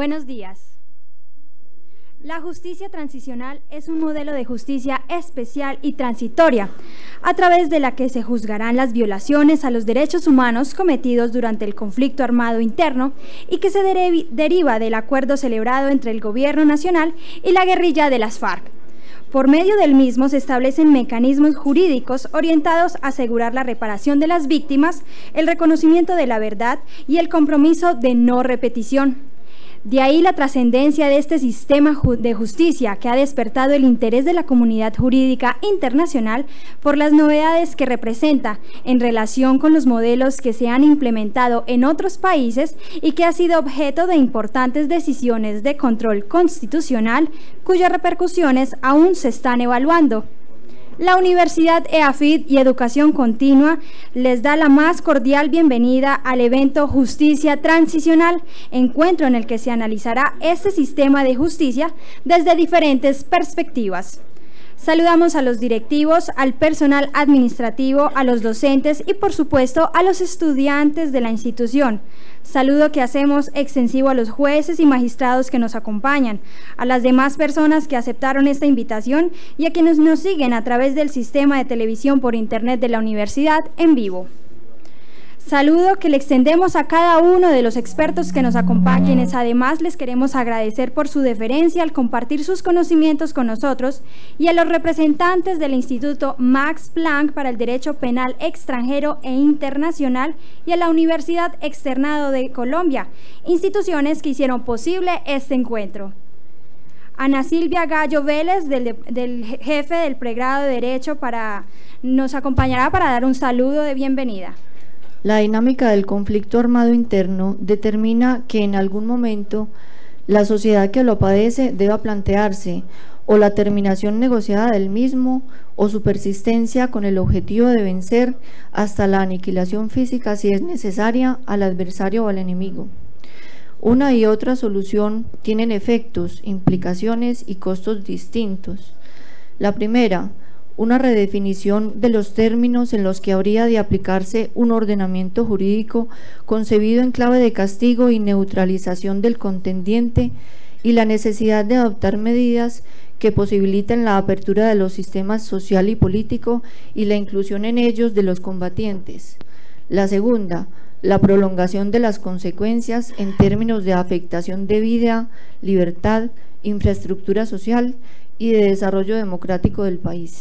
Buenos días. La justicia transicional es un modelo de justicia especial y transitoria, a través de la que se juzgarán las violaciones a los derechos humanos cometidos durante el conflicto armado interno y que se deriva del acuerdo celebrado entre el Gobierno Nacional y la guerrilla de las FARC. Por medio del mismo se establecen mecanismos jurídicos orientados a asegurar la reparación de las víctimas, el reconocimiento de la verdad y el compromiso de no repetición. De ahí la trascendencia de este sistema de justicia que ha despertado el interés de la comunidad jurídica internacional por las novedades que representa en relación con los modelos que se han implementado en otros países y que ha sido objeto de importantes decisiones de control constitucional cuyas repercusiones aún se están evaluando. La Universidad EAFID y Educación Continua les da la más cordial bienvenida al evento Justicia Transicional, encuentro en el que se analizará este sistema de justicia desde diferentes perspectivas. Saludamos a los directivos, al personal administrativo, a los docentes y, por supuesto, a los estudiantes de la institución. Saludo que hacemos extensivo a los jueces y magistrados que nos acompañan, a las demás personas que aceptaron esta invitación y a quienes nos siguen a través del sistema de televisión por internet de la universidad en vivo. Saludo que le extendemos a cada uno de los expertos que nos acompañan, quienes además les queremos agradecer por su deferencia al compartir sus conocimientos con nosotros, y a los representantes del Instituto Max Planck para el Derecho Penal Extranjero e Internacional y a la Universidad Externado de Colombia, instituciones que hicieron posible este encuentro. Ana Silvia Gallo Vélez, del jefe del pregrado de Derecho, nos acompañará para dar un saludo de bienvenida. La dinámica del conflicto armado interno determina que en algún momento la sociedad que lo padece deba plantearse o la terminación negociada del mismo o su persistencia con el objetivo de vencer hasta la aniquilación física, si es necesaria, al adversario o al enemigo. Una y otra solución tienen efectos, implicaciones y costos distintos. La primera, una redefinición de los términos en los que habría de aplicarse un ordenamiento jurídico concebido en clave de castigo y neutralización del contendiente, y la necesidad de adoptar medidas que posibiliten la apertura de los sistemas social y político y la inclusión en ellos de los combatientes. La segunda, la prolongación de las consecuencias en términos de afectación de vida, libertad, infraestructura social y de desarrollo democrático del país.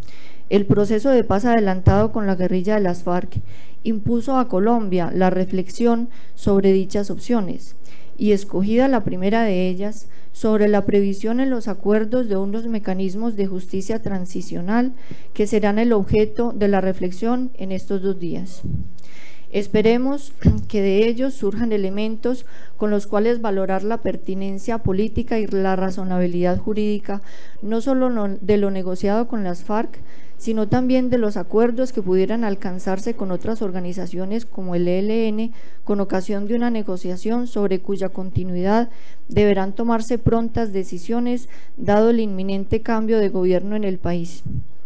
El proceso de paz adelantado con la guerrilla de las FARC impuso a Colombia la reflexión sobre dichas opciones, y escogida la primera de ellas, sobre la previsión en los acuerdos de unos mecanismos de justicia transicional que serán el objeto de la reflexión en estos 2 días. Esperemos que de ellos surjan elementos con los cuales valorar la pertinencia política y la razonabilidad jurídica, no solo de lo negociado con las FARC, sino también de los acuerdos que pudieran alcanzarse con otras organizaciones como el ELN, con ocasión de una negociación sobre cuya continuidad deberán tomarse prontas decisiones, dado el inminente cambio de gobierno en el país.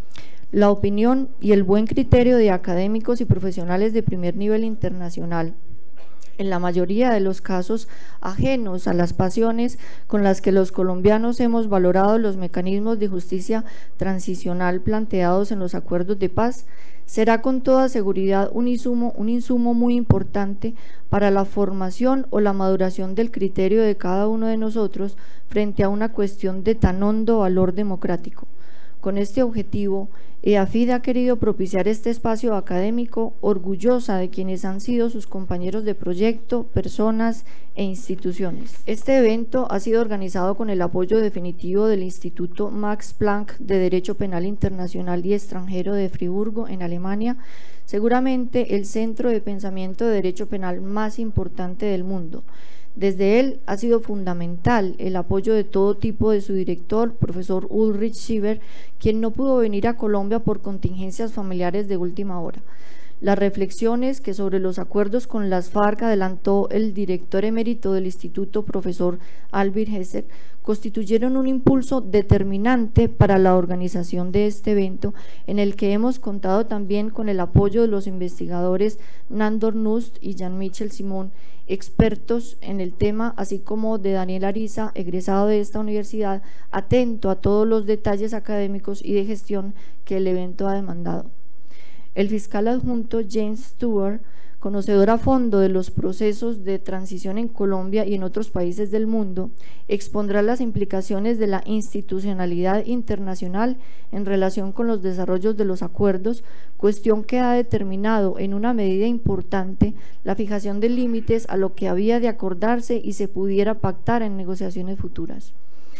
La opinión y el buen criterio de académicos y profesionales de primer nivel internacional, en la mayoría de los casos ajenos a las pasiones con las que los colombianos hemos valorado los mecanismos de justicia transicional planteados en los acuerdos de paz, será con toda seguridad un insumo muy importante para la formación o la maduración del criterio de cada uno de nosotros frente a una cuestión de tan hondo valor democrático. Con este objetivo, EAFID ha querido propiciar este espacio académico, orgullosa de quienes han sido sus compañeros de proyecto, personas e instituciones. Este evento ha sido organizado con el apoyo definitivo del Instituto Max Planck de Derecho Penal Internacional y Extranjero de Friburgo, en Alemania, seguramente el centro de pensamiento de derecho penal más importante del mundo. Desde él ha sido fundamental el apoyo de todo tipo de su director, profesor Ulrich Schieber, quien no pudo venir a Colombia por contingencias familiares de última hora. Las reflexiones que sobre los acuerdos con las FARC adelantó el director emérito del Instituto, profesor Albir Hesek, constituyeron un impulso determinante para la organización de este evento, en el que hemos contado también con el apoyo de los investigadores Nandor Nust y Jean-Michel Simon, expertos en el tema, así como de Daniel Ariza, egresado de esta universidad, atento a todos los detalles académicos y de gestión que el evento ha demandado. El fiscal adjunto James Stewart, conocedor a fondo de los procesos de transición en Colombia y en otros países del mundo, expondrá las implicaciones de la institucionalidad internacional en relación con los desarrollos de los acuerdos, cuestión que ha determinado en una medida importante la fijación de límites a lo que había de acordarse y se pudiera pactar en negociaciones futuras.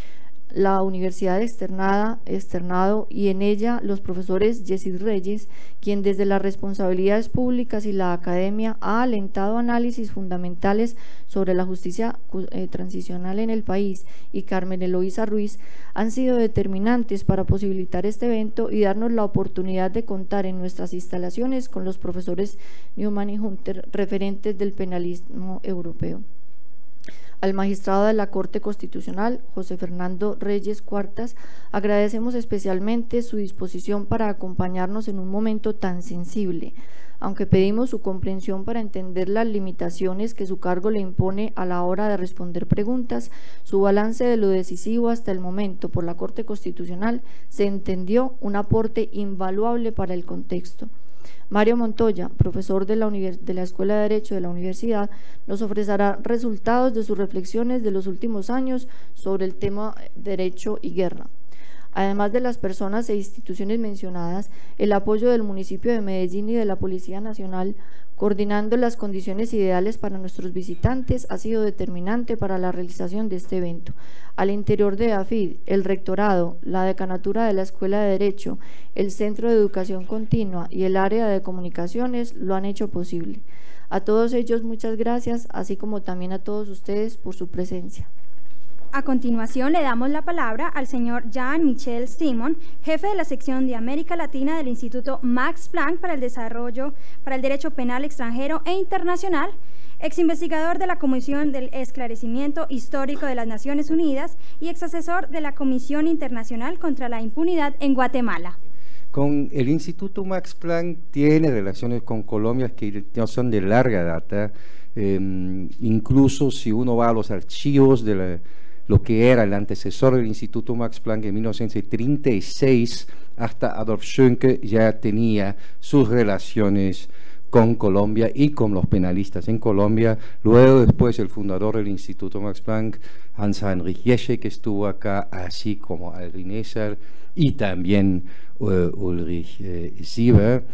La universidad externado y en ella los profesores Yesid Reyes, quien desde las responsabilidades públicas y la academia ha alentado análisis fundamentales sobre la justicia transicional en el país, y Carmen Eloísa Ruiz, han sido determinantes para posibilitar este evento y darnos la oportunidad de contar en nuestras instalaciones con los profesores Newman y Hunter, referentes del penalismo europeo. Al magistrado de la Corte Constitucional, José Fernando Reyes Cuartas, agradecemos especialmente su disposición para acompañarnos en un momento tan sensible, aunque pedimos su comprensión para entender las limitaciones que su cargo le impone a la hora de responder preguntas. Su balance de lo decisivo hasta el momento por la Corte Constitucional se entendió un aporte invaluable para el contexto. Mario Montoya, profesor de la Escuela de Derecho de la Universidad, nos ofrecerá resultados de sus reflexiones de los últimos años sobre el tema derecho y guerra. Además de las personas e instituciones mencionadas, el apoyo del municipio de Medellín y de la Policía Nacional, coordinando las condiciones ideales para nuestros visitantes, ha sido determinante para la realización de este evento. Al interior de AFID, el rectorado, la decanatura de la Escuela de Derecho, el Centro de Educación Continua y el área de comunicaciones lo han hecho posible. A todos ellos muchas gracias, así como también a todos ustedes por su presencia. A continuación le damos la palabra al señor Jean-Michel Simon, jefe de la sección de América Latina del Instituto Max Planck para el Derecho Penal Extranjero e Internacional, ex investigador de la Comisión del Esclarecimiento Histórico de las Naciones Unidas y ex asesor de la Comisión Internacional contra la Impunidad en Guatemala. Con el Instituto Max Planck tiene relaciones con Colombia que son de larga data, incluso si uno va a los archivos de lo que era el antecesor del Instituto Max Planck en 1936, hasta Adolf Schönke ya tenía sus relaciones con Colombia y con los penalistas en Colombia. Luego, después, el fundador del Instituto Max Planck, Hans-Heinrich Jesche, que estuvo acá, así como Aldrin Esser y también Ulrich Sieber.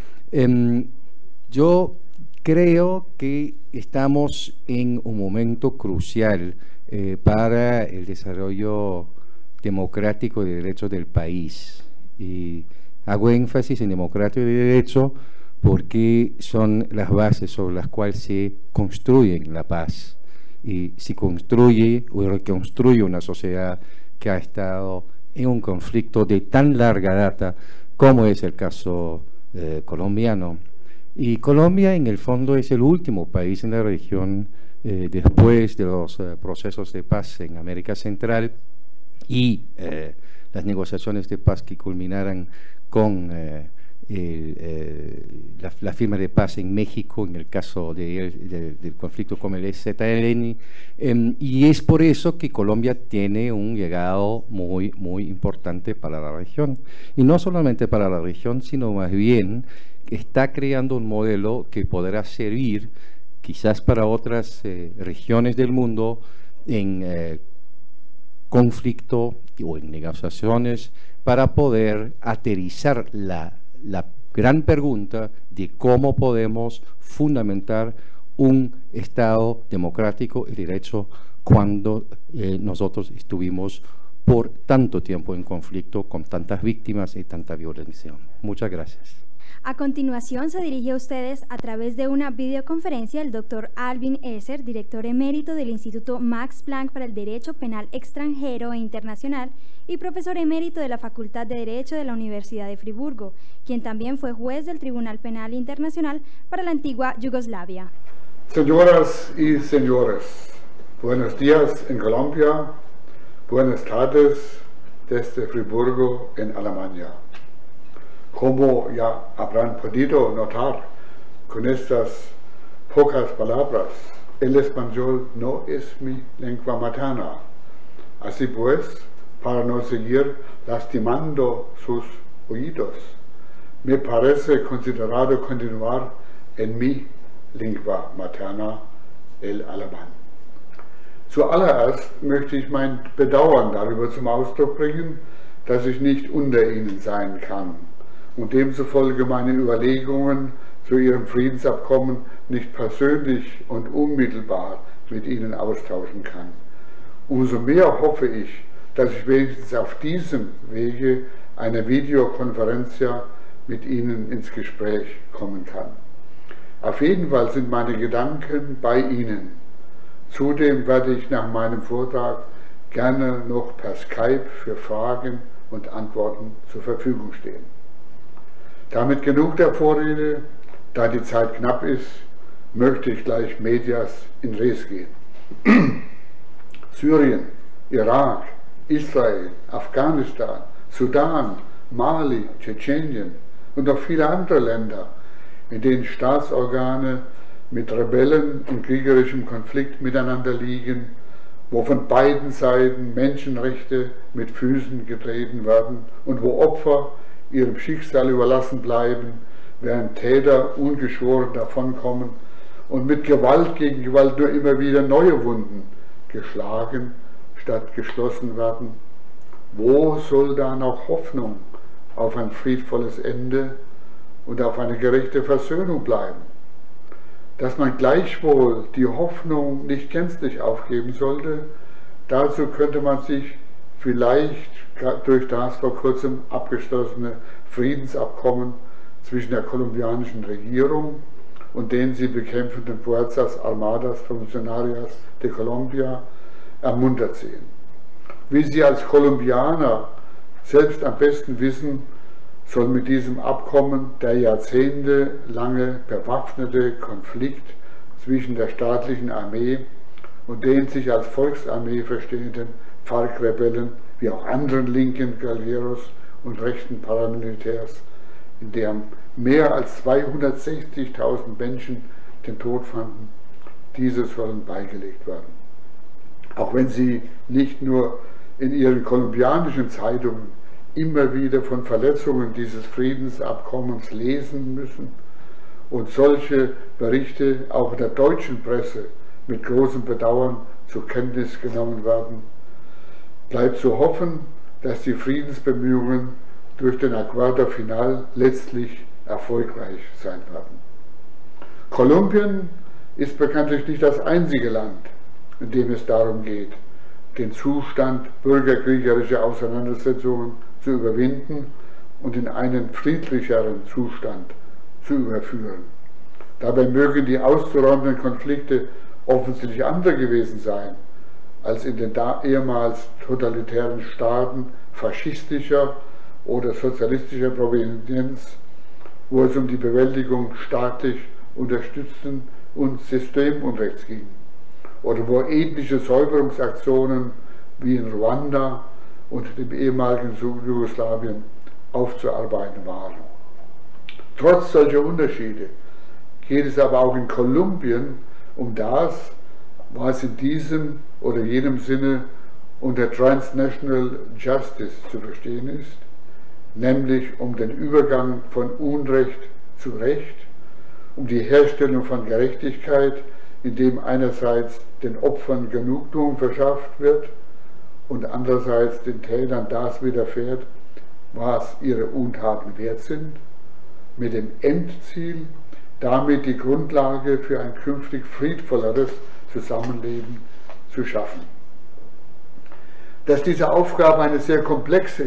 Yo creo que estamos en un momento crucial para el desarrollo democrático de derechos del país. Y hago énfasis en democracia y derecho porque son las bases sobre las cuales se construye la paz y se construye o reconstruye una sociedad que ha estado en un conflicto de tan larga data como es el caso colombiano. Y Colombia, en el fondo, es el último país en la región después de los procesos de paz en América Central y las negociaciones de paz que culminaran con la firma de paz en México, en el caso del conflicto con el EZLN, y es por eso que Colombia tiene un legado muy, muy importante para la región, y no solamente para la región, sino más bien está creando un modelo que podrá servir quizás para otras regiones del mundo en conflicto o en negociaciones, para poder aterrizar la gran pregunta de cómo podemos fundamentar un Estado democrático y derecho cuando nosotros estuvimos por tanto tiempo en conflicto, con tantas víctimas y tanta violencia. Muchas gracias. A continuación se dirige a ustedes a través de una videoconferencia el doctor Alvin Esser, director emérito del Instituto Max Planck para el Derecho Penal Extranjero e Internacional y profesor emérito de la Facultad de Derecho de la Universidad de Friburgo, quien también fue juez del Tribunal Penal Internacional para la antigua Yugoslavia. Señoras y señores, buenos días en Colombia, buenas tardes desde Friburgo en Alemania. Como ya habrán podido notar con estas pocas palabras, el español no es mi lengua materna. Así pues, para no seguir lastimando sus oídos, me parece considerado continuar en mi lengua materna, el alemán. Zuallererst möchte ich mein Bedauern darüber zum Ausdruck bringen, dass ich nicht unter Ihnen sein kann und demzufolge meine Überlegungen zu Ihrem Friedensabkommen nicht persönlich und unmittelbar mit Ihnen austauschen kann. Umso mehr hoffe ich, dass ich wenigstens auf diesem Wege einer Videokonferenz mit Ihnen ins Gespräch kommen kann. Auf jeden Fall sind meine Gedanken bei Ihnen. Zudem werde ich nach meinem Vortrag gerne noch per Skype für Fragen und Antworten zur Verfügung stehen. Damit genug der Vorrede, da die Zeit knapp ist, möchte ich gleich medias in res gehen. Syrien, Irak, Israel, Afghanistan, Sudan, Mali, Tschetschenien und noch viele andere Länder, in denen Staatsorgane mit Rebellen und kriegerischem Konflikt miteinander liegen, wo von beiden Seiten Menschenrechte mit Füßen getreten werden und wo Opfer ihrem Schicksal überlassen bleiben, während Täter ungeschoren davonkommen und mit Gewalt gegen Gewalt nur immer wieder neue Wunden geschlagen statt geschlossen werden. Wo soll da noch Hoffnung auf ein friedvolles Ende und auf eine gerechte Versöhnung bleiben? Dass man gleichwohl die Hoffnung nicht gänzlich aufgeben sollte, dazu könnte man sich vielleicht durch das vor kurzem abgeschlossene Friedensabkommen zwischen der kolumbianischen Regierung und den sie bekämpfenden Fuerzas Armadas Revolucionarias de Colombia ermuntert sehen. Wie Sie als Kolumbianer selbst am besten wissen, soll mit diesem Abkommen der jahrzehntelange bewaffnete Konflikt zwischen der staatlichen Armee und den sich als Volksarmee verstehenden FARC-Rebellen wie auch anderen linken Guerilleros und rechten Paramilitärs, in deren mehr als 260.000 Menschen den Tod fanden, diese sollen beigelegt werden. Auch wenn sie nicht nur in ihren kolumbianischen Zeitungen immer wieder von Verletzungen dieses Friedensabkommens lesen müssen und solche Berichte auch in der deutschen Presse mit großem Bedauern zur Kenntnis genommen werden, bleibt zu hoffen, dass die Friedensbemühungen durch den Acuerdo Final letztlich erfolgreich sein werden. Kolumbien ist bekanntlich nicht das einzige Land, in dem es darum geht, den Zustand bürgerkriegerischer Auseinandersetzungen zu überwinden und in einen friedlicheren Zustand zu überführen. Dabei mögen die auszuräumenden Konflikte offensichtlich andere gewesen sein, als in den ehemals totalitären Staaten faschistischer oder sozialistischer Provenienz, wo es um die Bewältigung staatlich unterstützten und Systemunrechts ging, oder wo ethnische Säuberungsaktionen wie in Ruanda und dem ehemaligen Jugoslawien aufzuarbeiten waren. Trotz solcher Unterschiede geht es aber auch in Kolumbien um das, was in diesem oder jenem Sinne unter Transnational Justice zu verstehen ist, nämlich um den Übergang von Unrecht zu Recht, um die Herstellung von Gerechtigkeit, indem einerseits den Opfern Genugtuung verschafft wird und andererseits den Tätern das widerfährt, was ihre Untaten wert sind, mit dem Endziel, damit die Grundlage für ein künftig friedvolleres Zusammenleben zu schaffen. Dass diese Aufgabe eine sehr komplexe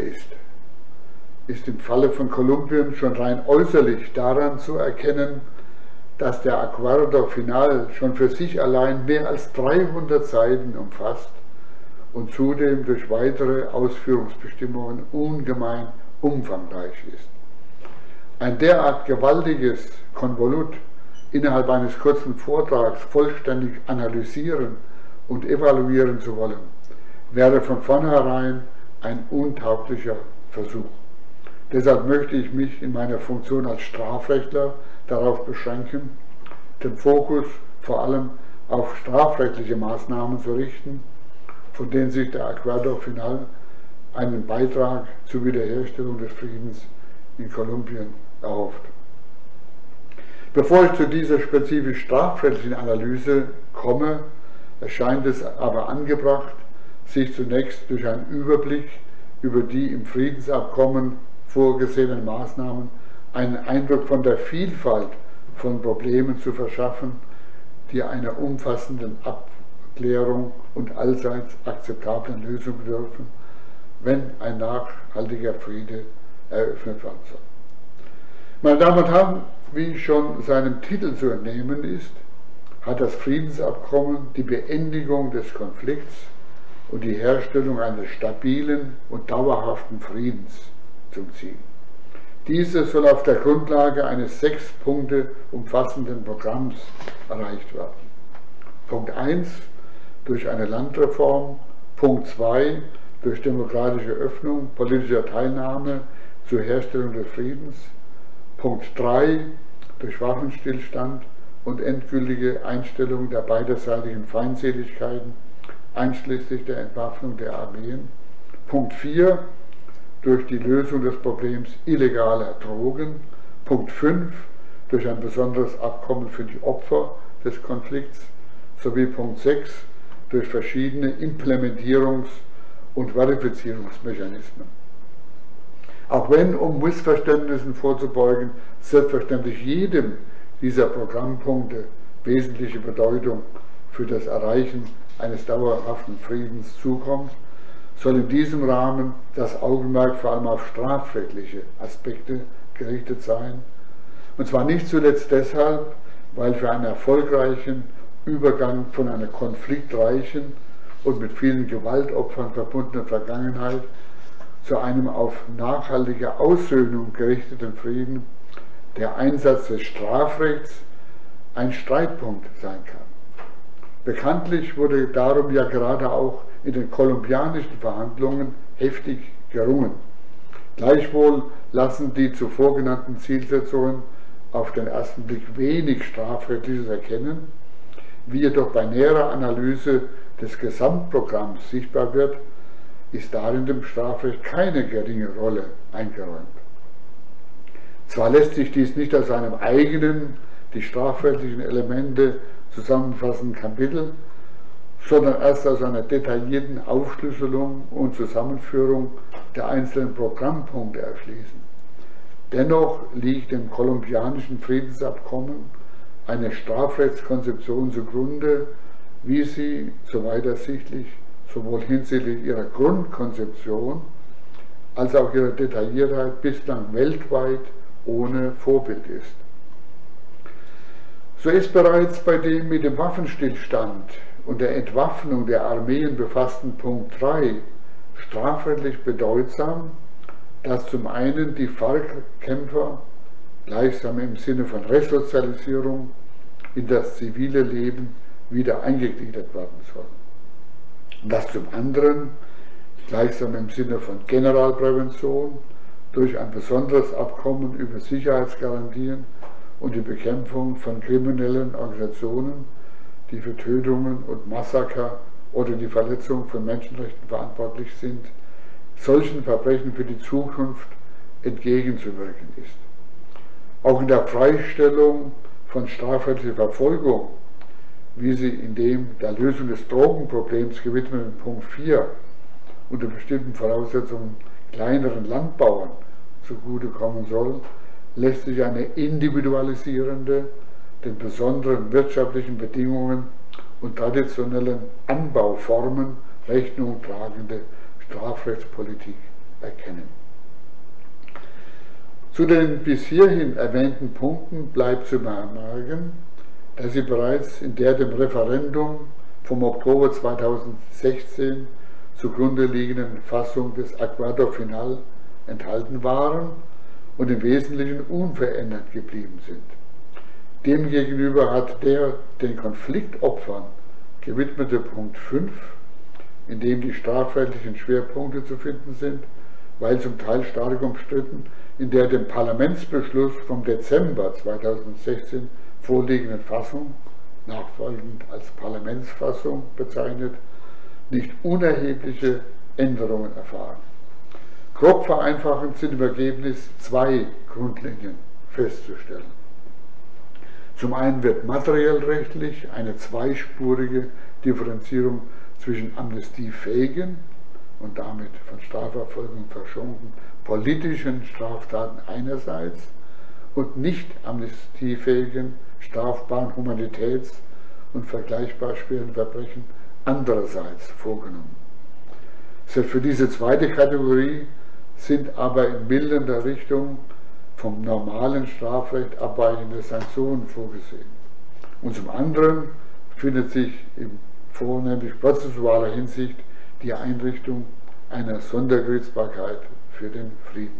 ist im Falle von Kolumbien schon rein äußerlich daran zu erkennen, dass der Acuerdo Final schon für sich allein mehr als 300 Seiten umfasst und zudem durch weitere Ausführungsbestimmungen ungemein umfangreich ist. Ein derart gewaltiges Konvolut innerhalb eines kurzen Vortrags vollständig analysieren und evaluieren zu wollen, wäre von vornherein ein untauglicher Versuch. Deshalb möchte ich mich in meiner Funktion als Strafrechtler darauf beschränken, den Fokus vor allem auf strafrechtliche Maßnahmen zu richten, von denen sich der Acuerdo Final einen Beitrag zur Wiederherstellung des Friedens in Kolumbien erhofft. Bevor ich zu dieser spezifisch strafrechtlichen Analyse komme, erscheint es aber angebracht, sich zunächst durch einen Überblick über die im Friedensabkommen vorgesehenen Maßnahmen einen Eindruck von der Vielfalt von Problemen zu verschaffen, die einer umfassenden Abklärung und allseits akzeptablen Lösung bedürfen, wenn ein nachhaltiger Friede eröffnet werden soll. Meine Damen und Herren, wie schon seinem Titel zu entnehmen ist, hat das Friedensabkommen die Beendigung des Konflikts und die Herstellung eines stabilen und dauerhaften Friedens zum Ziel. Diese soll auf der Grundlage eines 6 Punkte umfassenden Programms erreicht werden. Punkt 1 durch eine Landreform, Punkt 2 durch demokratische Öffnung, politischer Teilnahme zur Herstellung des Friedens, Punkt 3 durch Waffenstillstand und endgültige Einstellung der beiderseitigen Feindseligkeiten, einschließlich der Entwaffnung der Armeen, Punkt 4 durch die Lösung des Problems illegaler Drogen, Punkt 5 durch ein besonderes Abkommen für die Opfer des Konflikts, sowie Punkt 6 durch verschiedene Implementierungs- und Verifizierungsmechanismen. Auch wenn, um Missverständnissen vorzubeugen, selbstverständlich jedem dieser Programmpunkte wesentliche Bedeutung für das Erreichen eines dauerhaften Friedens zukommt, soll in diesem Rahmen das Augenmerk vor allem auf strafrechtliche Aspekte gerichtet sein. Und zwar nicht zuletzt deshalb, weil für einen erfolgreichen Übergang von einer konfliktreichen und mit vielen Gewaltopfern verbundenen Vergangenheit zu einem auf nachhaltige Aussöhnung gerichteten Frieden der Einsatz des Strafrechts ein Streitpunkt sein kann. Bekanntlich wurde darum ja gerade auch in den kolumbianischen Verhandlungen heftig gerungen. Gleichwohl lassen die zuvor genannten Zielsetzungen auf den ersten Blick wenig Strafrechtliches erkennen, wie jedoch bei näherer Analyse des Gesamtprogramms sichtbar wird, ist darin dem Strafrecht keine geringe Rolle eingeräumt. Zwar lässt sich dies nicht aus einem eigenen, die strafrechtlichen Elemente zusammenfassenden Kapitel, sondern erst aus einer detaillierten Aufschlüsselung und Zusammenführung der einzelnen Programmpunkte erschließen. Dennoch liegt dem kolumbianischen Friedensabkommen eine Strafrechtskonzeption zugrunde, wie sie, soweit ersichtlich, sowohl hinsichtlich ihrer Grundkonzeption als auch ihrer Detailliertheit bislang weltweit ohne Vorbild ist. So ist bereits bei dem mit dem Waffenstillstand und der Entwaffnung der Armeen befassten Punkt 3 strafrechtlich bedeutsam, dass zum einen die FARC-Kämpfer gleichsam im Sinne von Resozialisierung in das zivile Leben wieder eingegliedert werden sollen. Und dass zum anderen gleichsam im Sinne von Generalprävention durch ein besonderes Abkommen über Sicherheitsgarantien und die Bekämpfung von kriminellen Organisationen, die für Tötungen und Massaker oder die Verletzung von Menschenrechten verantwortlich sind, solchen Verbrechen für die Zukunft entgegenzuwirken ist. Auch in der Freistellung von strafrechtlicher Verfolgung, wie sie in dem der Lösung des Drogenproblems gewidmeten Punkt 4 unter bestimmten Voraussetzungen kleineren Landbauern zugutekommen soll, lässt sich eine individualisierende, den besonderen wirtschaftlichen Bedingungen und traditionellen Anbauformen Rechnung tragende Strafrechtspolitik erkennen. Zu den bis hierhin erwähnten Punkten bleibt zu bemerken, dass sie bereits in der dem Referendum vom Oktober 2016 zugrunde liegenden Fassung des Acuerdo Final enthalten waren und im Wesentlichen unverändert geblieben sind. Demgegenüber hat der den Konfliktopfern gewidmete Punkt 5, in dem die strafrechtlichen Schwerpunkte zu finden sind, weil zum Teil stark umstritten, in der dem Parlamentsbeschluss vom Dezember 2016 vorliegenden Fassung, nachfolgend als Parlamentsfassung bezeichnet, nicht unerhebliche Änderungen erfahren. Grob vereinfachend sind im Ergebnis zwei Grundlinien festzustellen. Zum einen wird materiellrechtlich eine zweispurige Differenzierung zwischen amnestiefähigen und damit von Strafverfolgung verschonten politischen Straftaten einerseits und nicht amnestiefähigen strafbaren Humanitäts- und vergleichbar schweren Verbrechen andererseits vorgenommen. Selbst für diese zweite Kategorie sind aber in mildernder Richtung vom normalen Strafrecht abweichende Sanktionen vorgesehen. Und zum anderen befindet sich in vornehmlich prozessualer Hinsicht die Einrichtung einer Sondergerichtsbarkeit für den Frieden.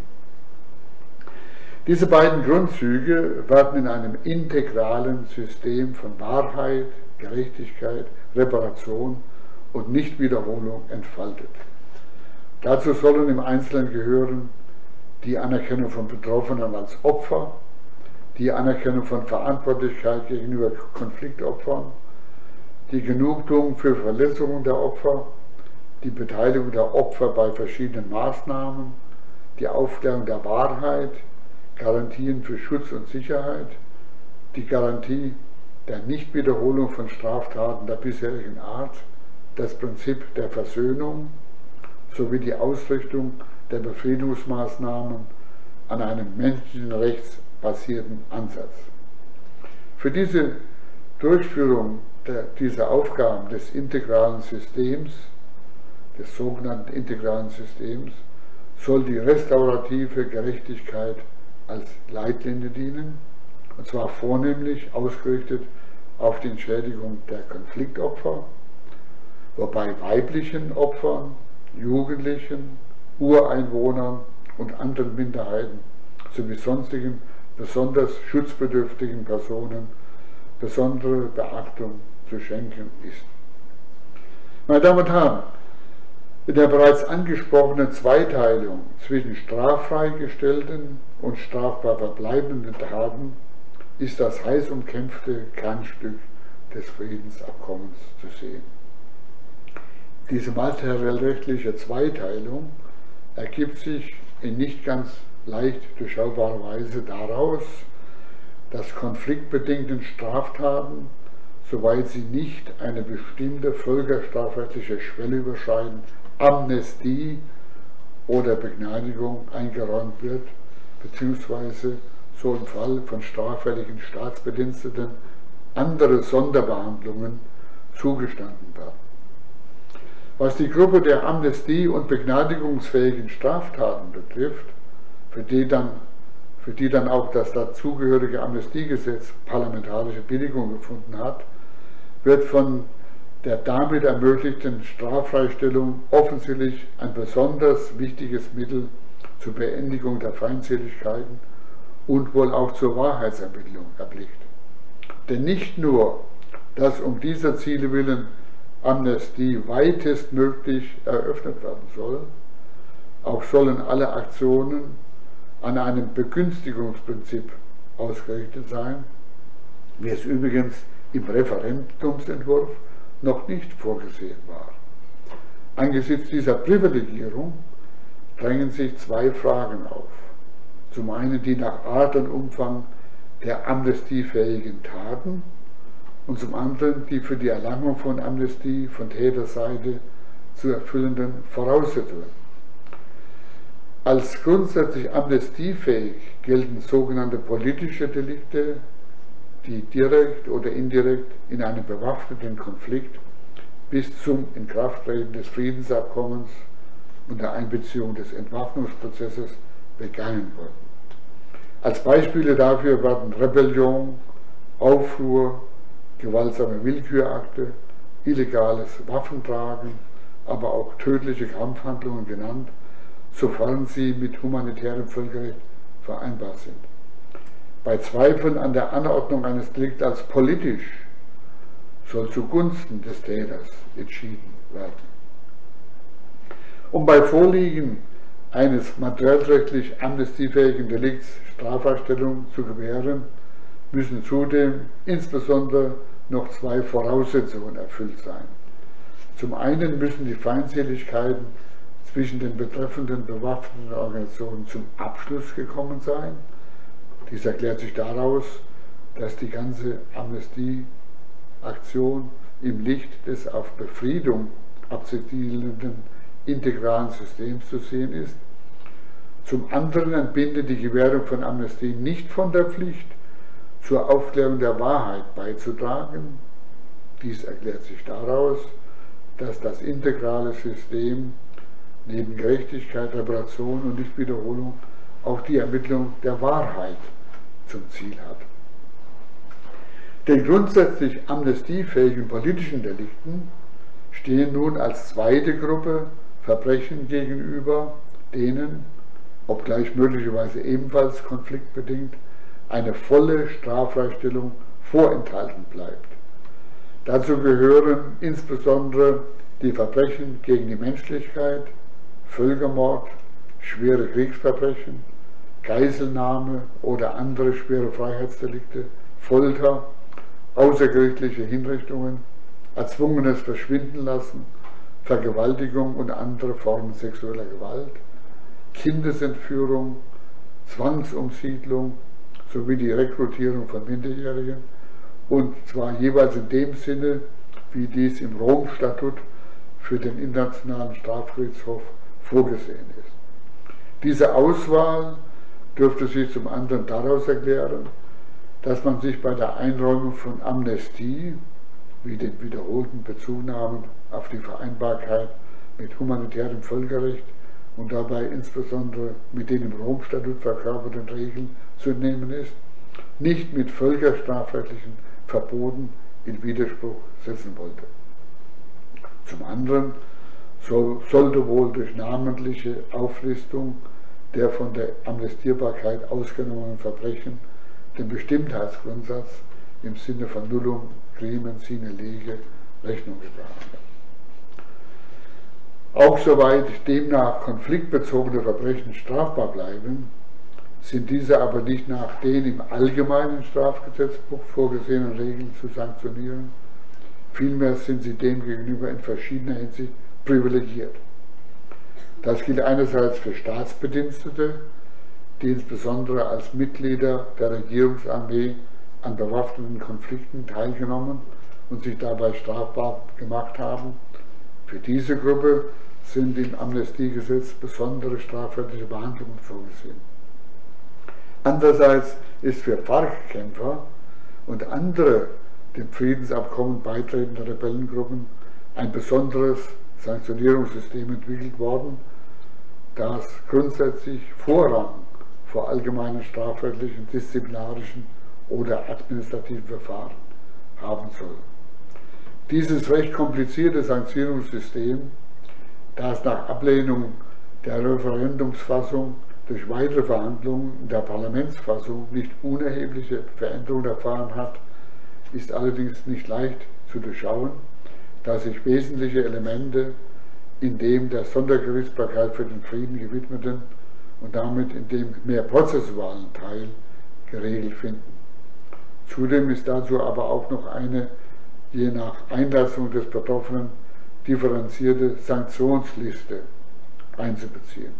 Diese beiden Grundzüge werden in einem integralen System von Wahrheit, Gerechtigkeit, Reparation und Nichtwiederholung entfaltet. Dazu sollen im Einzelnen gehören die Anerkennung von Betroffenen als Opfer, die Anerkennung von Verantwortlichkeit gegenüber Konfliktopfern, die Genugtuung für Verletzungen der Opfer, die Beteiligung der Opfer bei verschiedenen Maßnahmen, die Aufklärung der Wahrheit, Garantien für Schutz und Sicherheit, die Garantie der Nichtwiederholung von Straftaten der bisherigen Art, das Prinzip der Versöhnung sowie die Ausrichtung der Befriedungsmaßnahmen an einem menschenrechtsbasierten Ansatz. Für diese Durchführung dieser Aufgaben des integralen Systems, des sogenannten integralen Systems, soll die restaurative Gerechtigkeit als Leitlinie dienen, und zwar vornehmlich ausgerichtet auf die Entschädigung der Konfliktopfer, wobei weiblichen Opfern, Jugendlichen, Ureinwohnern und anderen Minderheiten sowie sonstigen besonders schutzbedürftigen Personen besondere Beachtung zu schenken ist. Meine Damen und Herren, in der bereits angesprochenen Zweiteilung zwischen straffreigestellten und strafbar verbleibenden Taten ist das heiß umkämpfte Kernstück des Friedensabkommens zu sehen. Diese materiellrechtliche Zweiteilung ergibt sich in nicht ganz leicht durchschaubarer Weise daraus, dass konfliktbedingten Straftaten, soweit sie nicht eine bestimmte völkerstrafrechtliche Schwelle überschreiten, Amnestie oder Begnadigung eingeräumt wird, beziehungsweise so im Fall von straffälligen Staatsbediensteten andere Sonderbehandlungen zugestanden werden. Was die Gruppe der amnestie- und begnadigungsfähigen Straftaten betrifft, für die dann auch das dazugehörige Amnestiegesetz parlamentarische Billigung gefunden hat, wird von der damit ermöglichten Straffreistellung offensichtlich ein besonders wichtiges Mittel zur Beendigung der Feindseligkeiten und wohl auch zur Wahrheitsermittlung erblickt. Denn nicht nur, dass um dieser Ziele willen Amnestie weitestmöglich eröffnet werden soll, auch sollen alle Aktionen an einem Begünstigungsprinzip ausgerichtet sein, wie es übrigens im Referendumsentwurf noch nicht vorgesehen war. Angesichts dieser Privilegierung drängen sich zwei Fragen auf. Zum einen die nach Art und Umfang der amnestiefähigen Taten und zum anderen die für die Erlangung von Amnestie von Täterseite zu erfüllenden Voraussetzungen. Als grundsätzlich amnestiefähig gelten sogenannte politische Delikte, die direkt oder indirekt in einem bewaffneten Konflikt bis zum Inkrafttreten des Friedensabkommens unter Einbeziehung des Entwaffnungsprozesses begangen wurden. Als Beispiele dafür werden Rebellion, Aufruhr, gewaltsame Willkürakte, illegales Waffentragen, aber auch tödliche Kampfhandlungen genannt, sofern sie mit humanitärem Völkerrecht vereinbar sind. Bei Zweifeln an der Anordnung eines Delikts als politisch soll zugunsten des Täters entschieden werden. Um bei Vorliegen eines materiellrechtlich amnestiefähigen Delikts Strafverstellung zu gewähren, müssen zudem insbesondere noch zwei Voraussetzungen erfüllt sein. Zum einen müssen die Feindseligkeiten zwischen den betreffenden bewaffneten Organisationen zum Abschluss gekommen sein. Dies erklärt sich daraus, dass die ganze Amnestieaktion im Licht des auf Befriedung abzielenden integralen Systems zu sehen ist. Zum anderen entbindet die Gewährung von Amnestie nicht von der Pflicht, zur Aufklärung der Wahrheit beizutragen. Dies erklärt sich daraus, dass das integrale System neben Gerechtigkeit, Reparation und Nichtwiederholung auch die Ermittlung der Wahrheit zum Ziel hat. Den grundsätzlich amnestiefähigen politischen Delikten stehen nun als zweite Gruppe Verbrechen gegenüber, denen, obgleich möglicherweise ebenfalls konfliktbedingt, eine volle Straffreistellung vorenthalten bleibt. Dazu gehören insbesondere die Verbrechen gegen die Menschlichkeit, Völkermord, schwere Kriegsverbrechen, Geiselnahme oder andere schwere Freiheitsdelikte, Folter, außergerichtliche Hinrichtungen, erzwungenes Verschwindenlassen, Vergewaltigung und andere Formen sexueller Gewalt, Kindesentführung, Zwangsumsiedlung sowie die Rekrutierung von Minderjährigen, und zwar jeweils in dem Sinne, wie dies im Rom-Statut für den Internationalen Strafgerichtshof vorgesehen ist. Diese Auswahl dürfte sich zum anderen daraus erklären, dass man sich bei der Einräumung von Amnestie, wie den wiederholten Bezugnahmen auf die Vereinbarkeit mit humanitärem Völkerrecht und dabei insbesondere mit den im Rom-Statut verkörperten Regeln zu nehmen ist, nicht mit völkerstrafrechtlichen Verboten in Widerspruch setzen wollte. Zum anderen sollte wohl durch namentliche Auflistung der von der Amnestierbarkeit ausgenommenen Verbrechen dem Bestimmtheitsgrundsatz im Sinne von Nullum crimen sine lege Rechnung getragen wird. Auch soweit demnach konfliktbezogene Verbrechen strafbar bleiben, sind diese aber nicht nach den im allgemeinen Strafgesetzbuch vorgesehenen Regeln zu sanktionieren. Vielmehr sind sie demgegenüber in verschiedener Hinsicht privilegiert. Das gilt einerseits für Staatsbedienstete, die insbesondere als Mitglieder der Regierungsarmee an bewaffneten Konflikten teilgenommen und sich dabei strafbar gemacht haben. Für diese Gruppe sind im Amnestiegesetz besondere strafrechtliche Behandlungen vorgesehen. Andererseits ist für FARC-Kämpfer und andere dem Friedensabkommen beitretende Rebellengruppen ein besonderes Sanktionierungssystem entwickelt worden, das grundsätzlich Vorrang vor allgemeinen strafrechtlichen, disziplinarischen oder administrativen Verfahren haben soll. Dieses recht komplizierte Sanktionierungssystem, das nach Ablehnung der Referendumsfassung durch weitere Verhandlungen in der Parlamentsfassung nicht unerhebliche Veränderungen erfahren hat, ist allerdings nicht leicht zu durchschauen, da sich wesentliche Elemente in dem der Sondergerichtsbarkeit für den Frieden gewidmeten und damit in dem mehr prozessualen Teil geregelt finden. Zudem ist dazu aber auch noch eine je nach Einlassung des Betroffenen differenzierte Sanktionsliste einzubeziehen.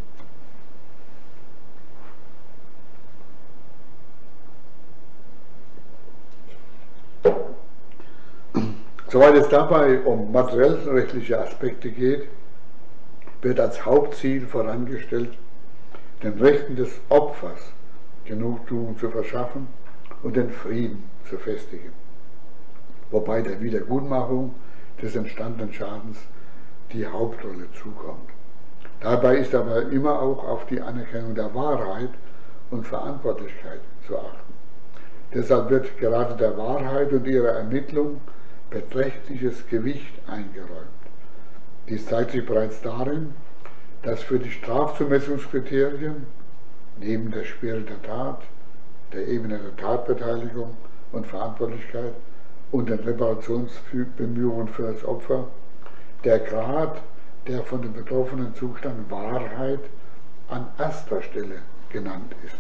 Soweit es dabei um materiellrechtliche Aspekte geht, wird als Hauptziel vorangestellt, den Rechten des Opfers Genugtuung zu verschaffen und den Frieden zu festigen, wobei der Wiedergutmachung des entstandenen Schadens die Hauptrolle zukommt. Dabei ist aber immer auch auf die Anerkennung der Wahrheit und Verantwortlichkeit zu achten. Deshalb wird gerade der Wahrheit und ihrer Ermittlung beträchtliches Gewicht eingeräumt. Dies zeigt sich bereits darin, dass für die Strafzumessungskriterien neben der Schwere der Tat, der Ebene der Tatbeteiligung und Verantwortlichkeit und den Reparationsbemühungen für das Opfer der Grad der von dem betroffenen Zustand Wahrheit an erster Stelle genannt ist.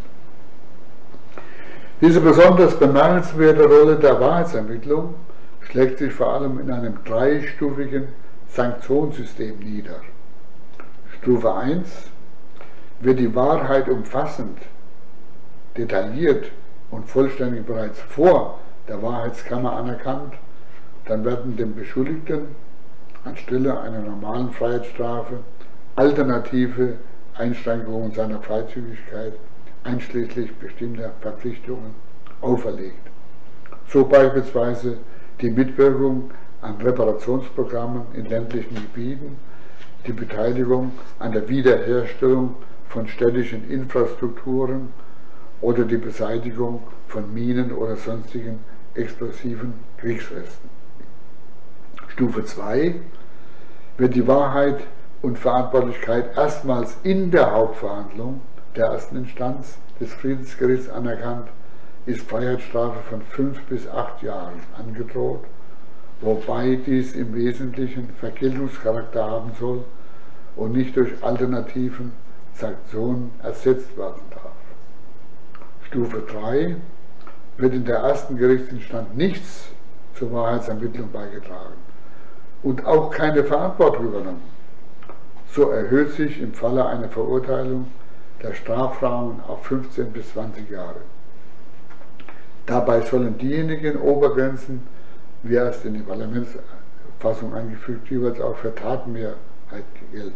Diese besonders bemerkenswerte Rolle der Wahrheitsermittlung schlägt sich vor allem in einem dreistufigen Sanktionssystem nieder. Stufe 1: Wird die Wahrheit umfassend, detailliert und vollständig bereits vor der Wahrheitskammer anerkannt, dann werden dem Beschuldigten anstelle einer normalen Freiheitsstrafe alternative Einschränkungen seiner Freizügigkeit einschließlich bestimmter Verpflichtungen auferlegt. So beispielsweise die Mitwirkung an Reparationsprogrammen in ländlichen Gebieten, die Beteiligung an der Wiederherstellung von städtischen Infrastrukturen oder die Beseitigung von Minen oder sonstigen explosiven Kriegsresten. Stufe 2: Wird die Wahrheit und Verantwortlichkeit erstmals in der Hauptverhandlung der ersten Instanz des Friedensgerichts anerkannt, ist Freiheitsstrafe von 5 bis 8 Jahren angedroht, wobei dies im Wesentlichen Vergeltungscharakter haben soll und nicht durch alternativen Sanktionen ersetzt werden darf. Stufe 3: Wird in der ersten Gerichtsinstanz nichts zur Wahrheitsermittlung beigetragen und auch keine Verantwortung übernommen, so erhöht sich im Falle einer Verurteilung der Strafrahmen auf 15 bis 20 Jahre. Dabei sollen diejenigen Obergrenzen, wie erst in die Parlamentsfassung eingefügt, jeweils auch für Tatmehrheit gelten.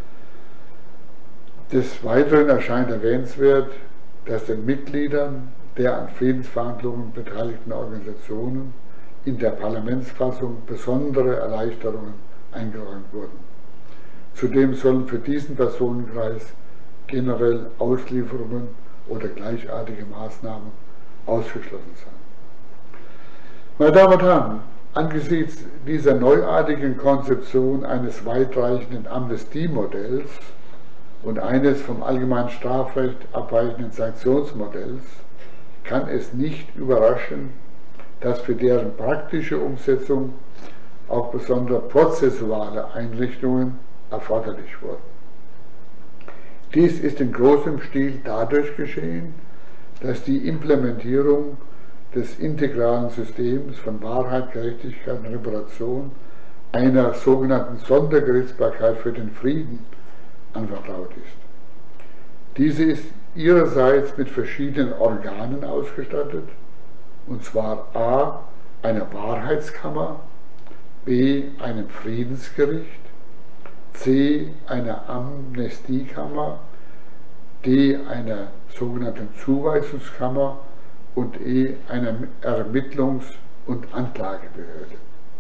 Des Weiteren erscheint erwähnenswert, dass den Mitgliedern der an Friedensverhandlungen beteiligten Organisationen in der Parlamentsfassung besondere Erleichterungen eingeräumt wurden. Zudem sollen für diesen Personenkreis generell Auslieferungen oder gleichartige Maßnahmen ausgeschlossen sein. Meine Damen und Herren, angesichts dieser neuartigen Konzeption eines weitreichenden Amnestiemodells und eines vom allgemeinen Strafrecht abweichenden Sanktionsmodells kann es nicht überraschen, dass für deren praktische Umsetzung auch besondere prozessuale Einrichtungen erforderlich wurden. Dies ist in großem Stil dadurch geschehen, dass die Implementierung des integralen Systems von Wahrheit, Gerechtigkeit und Reparation einer sogenannten Sondergerichtsbarkeit für den Frieden anvertraut ist. Diese ist ihrerseits mit verschiedenen Organen ausgestattet, und zwar a. einer Wahrheitskammer, b. einem Friedensgericht, c. einer Amnestiekammer, d. einer sogenannten Zuweisungskammer und e. einer Ermittlungs- und Anklagebehörde.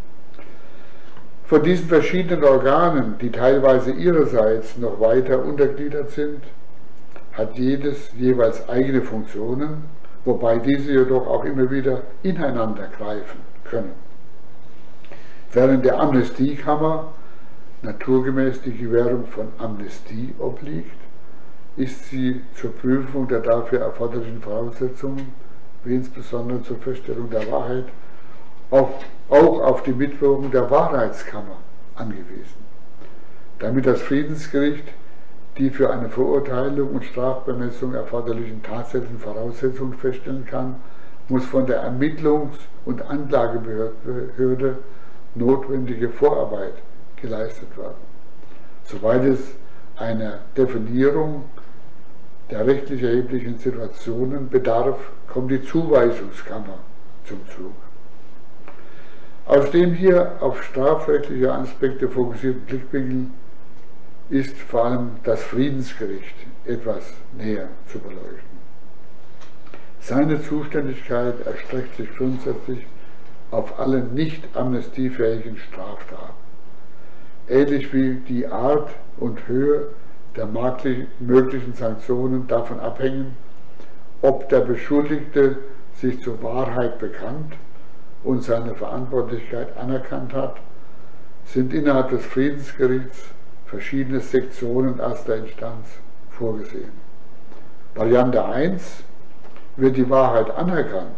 Von diesen verschiedenen Organen, die teilweise ihrerseits noch weiter untergliedert sind, hat jedes jeweils eigene Funktionen, wobei diese jedoch auch immer wieder ineinander greifen können. Während der Amnestiekammer naturgemäß die Gewährung von Amnestie obliegt, ist sie zur Prüfung der dafür erforderlichen Voraussetzungen, wie insbesondere zur Feststellung der Wahrheit, auch auf die Mitwirkung der Wahrheitskammer angewiesen. Damit das Friedensgericht die für eine Verurteilung und Strafbemessung erforderlichen tatsächlichen Voraussetzungen feststellen kann, muss von der Ermittlungs- und Anklagebehörde notwendige Vorarbeit geleistet werden. Soweit es einer Definierung der rechtlich erheblichen Situationen bedarf, kommt die Zuweisungskammer zum Zug. Aus dem hier auf strafrechtliche Aspekte fokussierten Blickwinkel ist vor allem das Friedensgericht etwas näher zu beleuchten. Seine Zuständigkeit erstreckt sich grundsätzlich auf alle nicht amnestiefähigen Straftaten. Ähnlich wie die Art und Höhe der möglichen Sanktionen davon abhängen, ob der Beschuldigte sich zur Wahrheit bekannt und seine Verantwortlichkeit anerkannt hat, sind innerhalb des Friedensgerichts verschiedene Sektionen erster Instanz vorgesehen. Variante 1: Wird die Wahrheit anerkannt,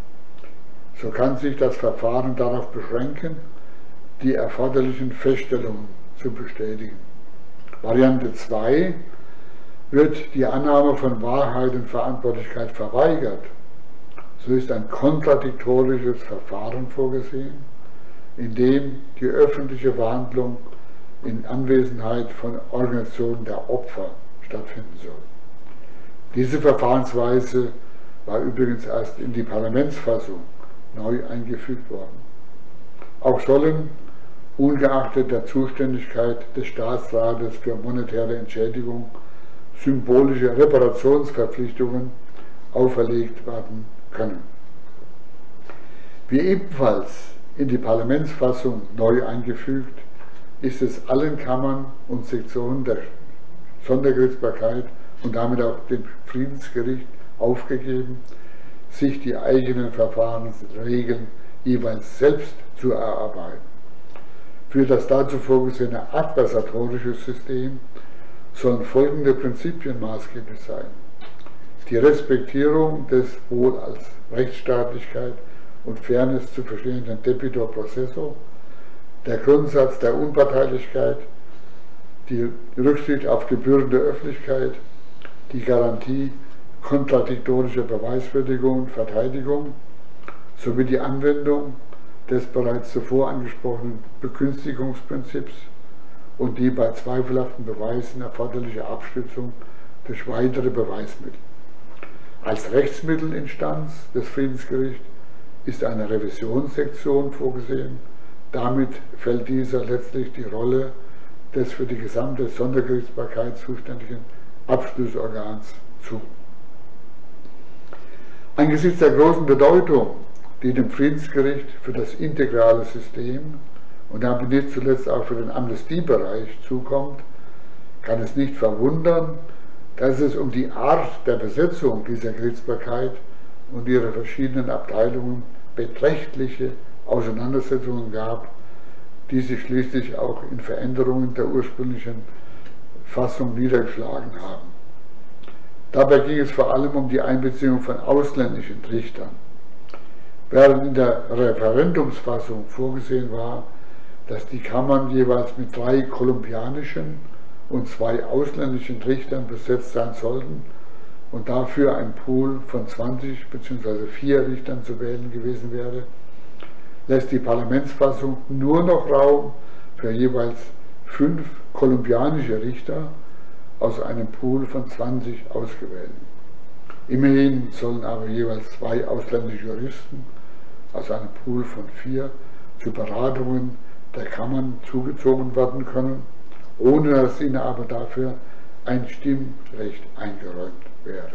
so kann sich das Verfahren darauf beschränken, die erforderlichen Feststellungen zu bestätigen. Variante 2: Wird die Annahme von Wahrheit und Verantwortlichkeit verweigert, so ist ein kontradiktorisches Verfahren vorgesehen, in dem die öffentliche Verhandlung in Anwesenheit von Organisationen der Opfer stattfinden soll. Diese Verfahrensweise war übrigens erst in die Parlamentsfassung neu eingefügt worden. Auch sollen, ungeachtet der Zuständigkeit des Staatsrates für monetäre Entschädigung, symbolische Reparationsverpflichtungen auferlegt werden können. Wie ebenfalls in die Parlamentsfassung neu eingefügt, ist es allen Kammern und Sektionen der Sondergerichtsbarkeit und damit auch dem Friedensgericht aufgegeben, sich die eigenen Verfahrensregeln jeweils selbst zu erarbeiten. Für das dazu vorgesehene adversatorische System sollen folgende Prinzipien maßgeblich sein: die Respektierung des wohl als Rechtsstaatlichkeit und Fairness zu verstehenden Debitor Processo, der Grundsatz der Unparteilichkeit, die Rücksicht auf gebührende Öffentlichkeit, die Garantie kontradiktorischer Beweiswürdigung und Verteidigung sowie die Anwendung des bereits zuvor angesprochenen Begünstigungsprinzips und die bei zweifelhaften Beweisen erforderliche Abstützung durch weitere Beweismittel. Als Rechtsmittelinstanz des Friedensgerichts ist eine Revisionssektion vorgesehen. Damit fällt dieser letztlich die Rolle des für die gesamte Sondergerichtsbarkeit zuständigen Abschlussorgans zu. Angesichts der großen Bedeutung, die dem Friedensgericht für das integrale System und damit nicht zuletzt auch für den Amnestiebereich zukommt, kann es nicht verwundern, dass es um die Art der Besetzung dieser Gerichtsbarkeit und ihre verschiedenen Abteilungen beträchtliche Auseinandersetzungen gab, die sich schließlich auch in Veränderungen der ursprünglichen Fassung niedergeschlagen haben. Dabei ging es vor allem um die Einbeziehung von ausländischen Richtern. Während in der Referendumsfassung vorgesehen war, dass die Kammern jeweils mit 3 kolumbianischen und 2 ausländischen Richtern besetzt sein sollten und dafür ein Pool von 20 bzw. 4 Richtern zu wählen gewesen wäre, lässt die Parlamentsfassung nur noch Raum für jeweils 5 kolumbianische Richter aus einem Pool von 20 Ausgewählten. Immerhin sollen aber jeweils 2 ausländische Juristen aus einem Pool von 4 zu Beratungen der Kammern zugezogen werden können, ohne dass ihnen aber dafür ein Stimmrecht eingeräumt wäre.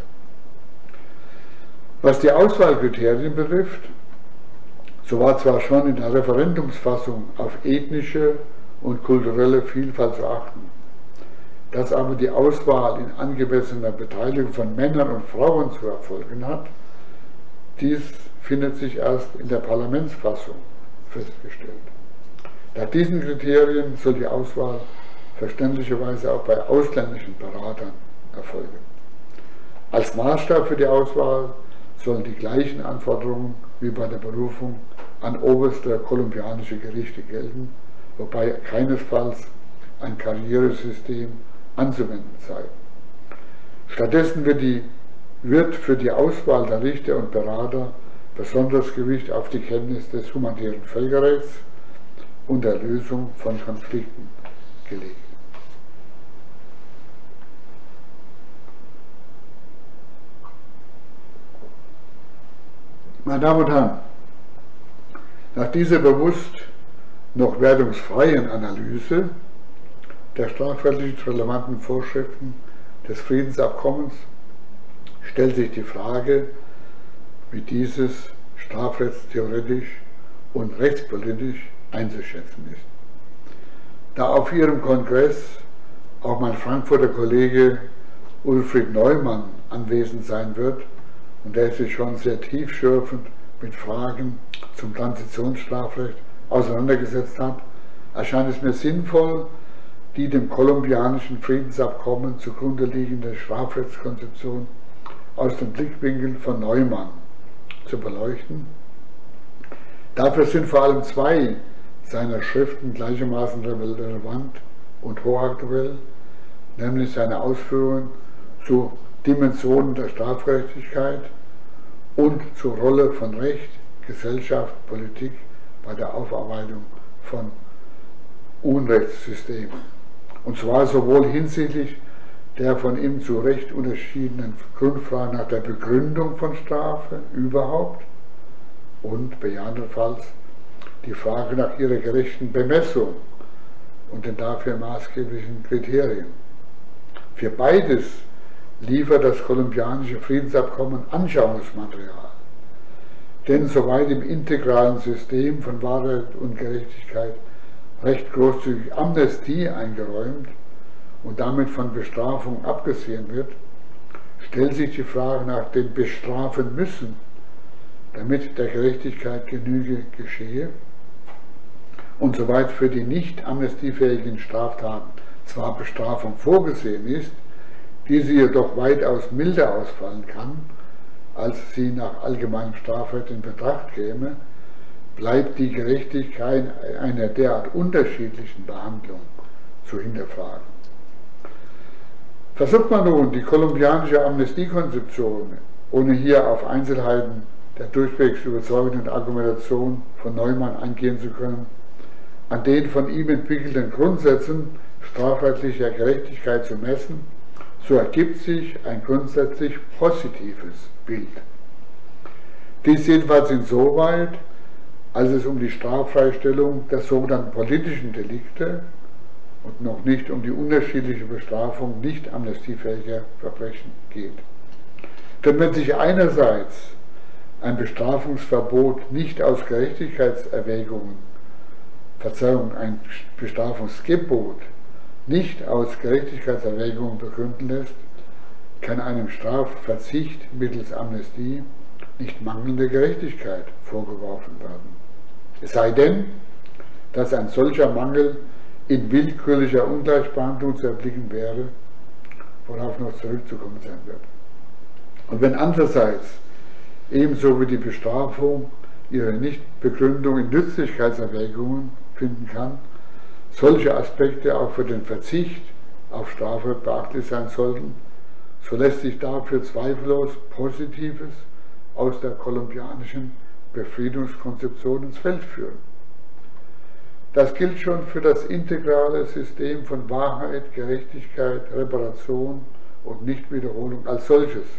Was die Auswahlkriterien betrifft, so war zwar schon in der Referendumsfassung auf ethnische und kulturelle Vielfalt zu achten, dass aber die Auswahl in angemessener Beteiligung von Männern und Frauen zu erfolgen hat, dies findet sich erst in der Parlamentsfassung festgestellt. Nach diesen Kriterien soll die Auswahl verständlicherweise auch bei ausländischen Beratern erfolgen. Als Maßstab für die Auswahl sollen die gleichen Anforderungen wie bei der Berufung an oberste kolumbianische Gerichte gelten, wobei keinesfalls ein Karrieresystem anzuwenden sei. Stattdessen wird für die Auswahl der Richter und Berater besonderes Gewicht auf die Kenntnis des humanitären Völkerrechts und der Lösung von Konflikten gelegt. Meine Damen und Herren, nach dieser bewusst noch wertungsfreien Analyse der strafrechtlich relevanten Vorschriften des Friedensabkommens stellt sich die Frage, wie dieses strafrechtstheoretisch und rechtspolitisch einzuschätzen ist. Da auf ihrem Kongress auch mein Frankfurter Kollege Ulfried Neumann anwesend sein wird und der sich schon sehr tiefschürfend mit Fragen zum Transitionsstrafrecht auseinandergesetzt hat, erscheint es mir sinnvoll, die dem kolumbianischen Friedensabkommen zugrunde liegende Strafrechtskonzeption aus dem Blickwinkel von Neumann zu beleuchten. Dafür sind vor allem zwei seiner Schriften gleichermaßen relevant und hochaktuell, nämlich seine Ausführungen zu Dimensionen der Strafrechtlichkeit und zur Rolle von Recht, Gesellschaft, Politik bei der Aufarbeitung von Unrechtssystemen. Und zwar sowohl hinsichtlich der von ihm zu Recht unterschiedenen Grundfragen nach der Begründung von Strafe überhaupt und bejahendenfalls die Frage nach ihrer gerechten Bemessung und den dafür maßgeblichen Kriterien. Für beides liefert das kolumbianische Friedensabkommen Anschauungsmaterial. Denn soweit im integralen System von Wahrheit und Gerechtigkeit recht großzügig Amnestie eingeräumt und damit von Bestrafung abgesehen wird, stellt sich die Frage nach dem Bestrafen müssen, damit der Gerechtigkeit Genüge geschehe. Und soweit für die nicht amnestiefähigen Straftaten zwar Bestrafung vorgesehen ist, diese jedoch weitaus milder ausfallen kann, als sie nach allgemeinem Strafrecht in Betracht käme, bleibt die Gerechtigkeit einer derart unterschiedlichen Behandlung zu hinterfragen. Versucht man nun, die kolumbianische Amnestiekonzeption, ohne hier auf Einzelheiten der durchwegs überzeugenden Argumentation von Neumann eingehen zu können, an den von ihm entwickelten Grundsätzen strafrechtlicher Gerechtigkeit zu messen, so ergibt sich ein grundsätzlich positives Bild. Dies jedenfalls insoweit, als es um die Straffreistellung der sogenannten politischen Delikte und noch nicht um die unterschiedliche Bestrafung nicht amnestiefähiger Verbrechen geht. Denn wenn sich einerseits ein Bestrafungsverbot nicht aus Gerechtigkeitserwägungen, ein Bestrafungsgebot nicht aus Gerechtigkeitserwägungen begründen lässt, kann einem Strafverzicht mittels Amnestie nicht mangelnde Gerechtigkeit vorgeworfen werden. Es sei denn, dass ein solcher Mangel in willkürlicher Ungleichbehandlung zu erblicken wäre, worauf noch zurückzukommen sein wird. Und wenn andererseits ebenso wie die Bestrafung ihre Nichtbegründung in Nützlichkeitserwägungen finden kann, solche Aspekte auch für den Verzicht auf Strafe beachtlich sein sollten, so lässt sich dafür zweifellos Positives aus der kolumbianischen Befriedungskonzeption ins Feld führen. Das gilt schon für das integrale System von Wahrheit, Gerechtigkeit, Reparation und Nichtwiederholung als solches.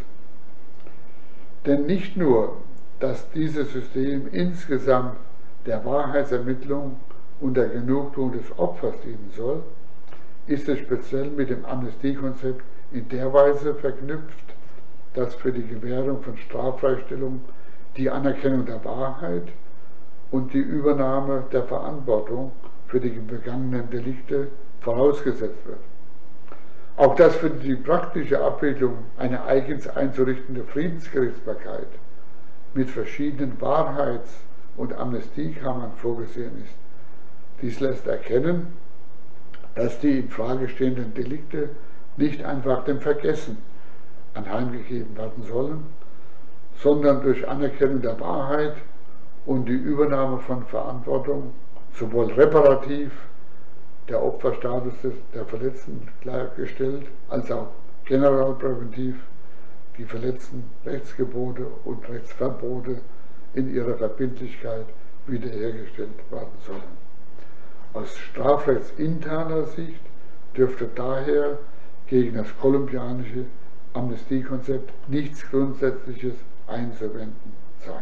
Denn nicht nur, dass dieses System insgesamt der Wahrheitsermittlung und der Genugtuung des Opfers dienen soll, ist es speziell mit dem Amnestiekonzept in der Weise verknüpft, dass für die Gewährung von Straffreistellung die Anerkennung der Wahrheit und die Übernahme der Verantwortung für die begangenen Delikte vorausgesetzt wird. Auch dass für die praktische Abwicklung eine eigens einzurichtende Friedensgerichtsbarkeit mit verschiedenen Wahrheits- und Amnestiekammern vorgesehen ist. Dies lässt erkennen, dass die in Frage stehenden Delikte nicht einfach dem Vergessen anheimgegeben werden sollen, sondern durch Anerkennung der Wahrheit und die Übernahme von Verantwortung sowohl reparativ der Opferstatus der Verletzten klargestellt, als auch generalpräventiv die verletzten Rechtsgebote und Rechtsverbote in ihrer Verbindlichkeit wiederhergestellt werden sollen. Aus strafrechtsinterner Sicht dürfte daher gegen das kolumbianische Amnestiekonzept nichts Grundsätzliches einzuwenden sein.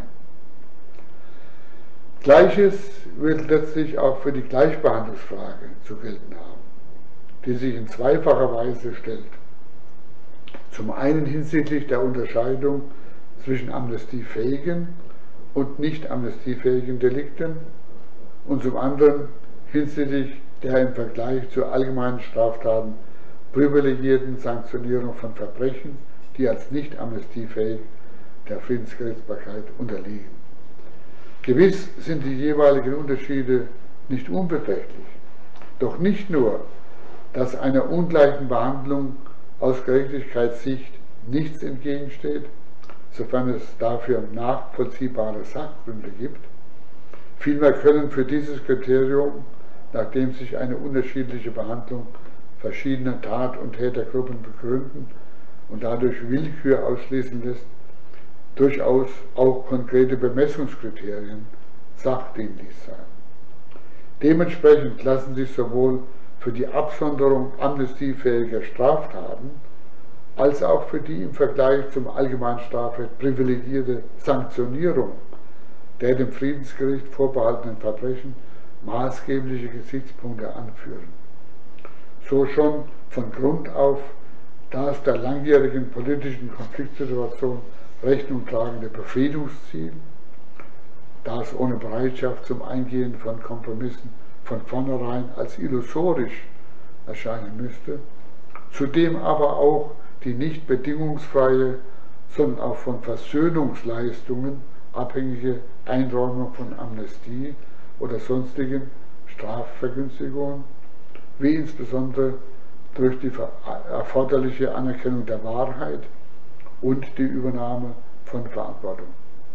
Gleiches wird letztlich auch für die Gleichbehandlungsfrage zu gelten haben, die sich in zweifacher Weise stellt. Zum einen hinsichtlich der Unterscheidung zwischen amnestiefähigen und nicht amnestiefähigen Delikten und zum anderen hinsichtlich der im Vergleich zu allgemeinen Straftaten privilegierten Sanktionierung von Verbrechen, die als nicht amnestiefähig der Friedensgerichtsbarkeit unterliegen. Gewiss sind die jeweiligen Unterschiede nicht unbeträchtlich, doch nicht nur, dass einer ungleichen Behandlung aus Gerechtigkeitssicht nichts entgegensteht, sofern es dafür nachvollziehbare Sachgründe gibt. Vielmehr können für dieses Kriterium, nachdem sich eine unterschiedliche Behandlung verschiedener Tat- und Tätergruppen begründen und dadurch Willkür ausschließen lässt, durchaus auch konkrete Bemessungskriterien sachdienlich sein. Dementsprechend lassen sich sowohl für die Absonderung amnestiefähiger Straftaten als auch für die im Vergleich zum allgemeinen Strafrecht privilegierte Sanktionierung der dem Friedensgericht vorbehaltenen Verbrechen maßgebliche Gesichtspunkte anführen. So schon von Grund auf das der langjährigen politischen Konfliktsituation Rechnung tragende Befriedungsziel, das ohne Bereitschaft zum Eingehen von Kompromissen von vornherein als illusorisch erscheinen müsste, zudem aber auch die nicht bedingungsfreie, sondern auch von Versöhnungsleistungen abhängige Einräumung von Amnestie oder sonstigen Strafvergünstigungen, wie insbesondere durch die erforderliche Anerkennung der Wahrheit und die Übernahme von Verantwortung.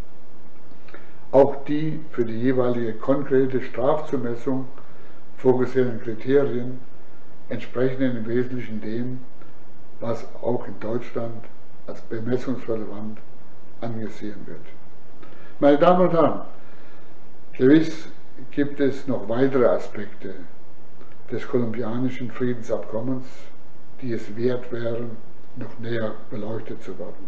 Auch die für die jeweilige konkrete Strafzumessung vorgesehenen Kriterien entsprechen im Wesentlichen dem, was auch in Deutschland als bemessungsrelevant angesehen wird. Meine Damen und Herren, gewiss gibt es noch weitere Aspekte des kolumbianischen Friedensabkommens, die es wert wären, noch näher beleuchtet zu werden.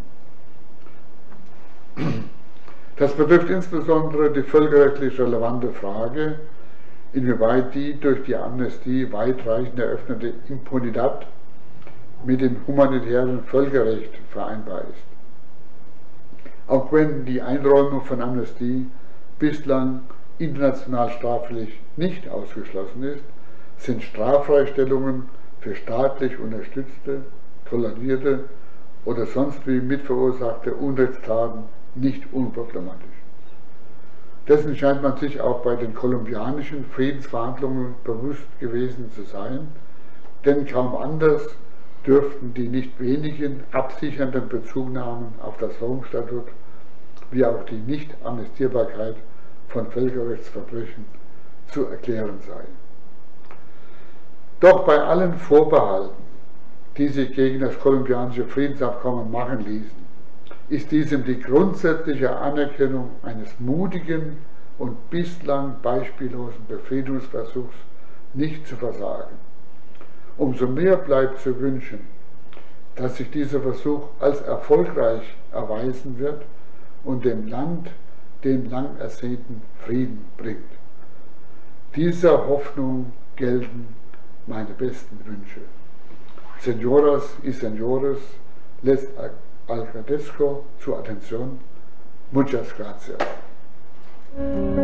Das betrifft insbesondere die völkerrechtlich relevante Frage, inwieweit die durch die Amnestie weitreichend eröffnete Impunidad mit dem humanitären Völkerrecht vereinbar ist. Auch wenn die Einräumung von Amnestie bislang international strafrechtlich nicht ausgeschlossen ist, sind Straffreistellungen für staatlich unterstützte, tolerierte oder sonst wie mitverursachte Unrechtstaten nicht unproblematisch. Dessen scheint man sich auch bei den kolumbianischen Friedensverhandlungen bewusst gewesen zu sein, denn kaum anders dürften die nicht wenigen absichernden Bezugnahmen auf das Rom-Statut wie auch die Nicht-Amnestierbarkeit von Völkerrechtsverbrechen zu erklären sein. Doch bei allen Vorbehalten, die sich gegen das kolumbianische Friedensabkommen machen ließen, ist diesem die grundsätzliche Anerkennung eines mutigen und bislang beispiellosen Befriedungsversuchs nicht zu versagen. Umso mehr bleibt zu wünschen, dass sich dieser Versuch als erfolgreich erweisen wird und dem Land den lang ersehnten Frieden bringt. Dieser Hoffnung gelten meine besten Wünsche. Señoras y señores, les agradezco su atención. Muchas gracias.